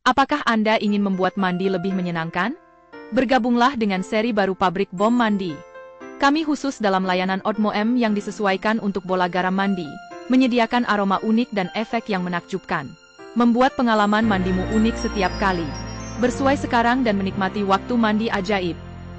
Apakah Anda ingin membuat mandi lebih menyenangkan? Bergabunglah dengan seri baru Pabrik Bom Mandi. Kami khusus dalam layanan ODMOM yang disesuaikan untuk bola garam mandi, menyediakan aroma unik dan efek yang menakjubkan. Membuat pengalaman mandimu unik setiap kali. Bersuai sekarang dan menikmati waktu mandi ajaib.